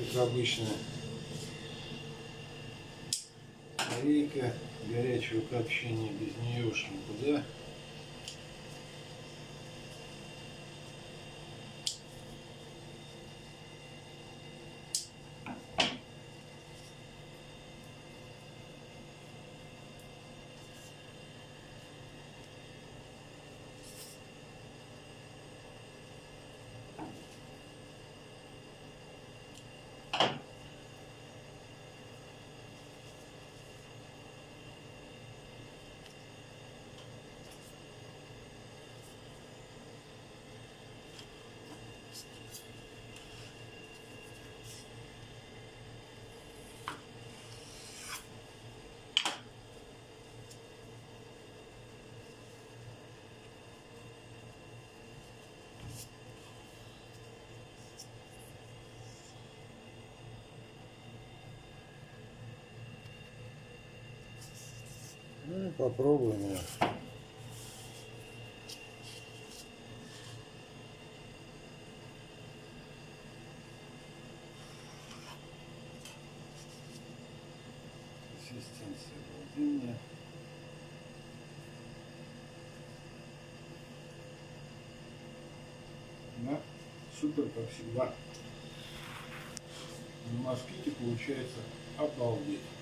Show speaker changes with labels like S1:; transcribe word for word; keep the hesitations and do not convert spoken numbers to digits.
S1: как обычно, рейка горячего копчения, без нее уж никуда. Ну и попробуем ее. Консистенция обалденная. Да, супер, как всегда. На моските получается обалдеть.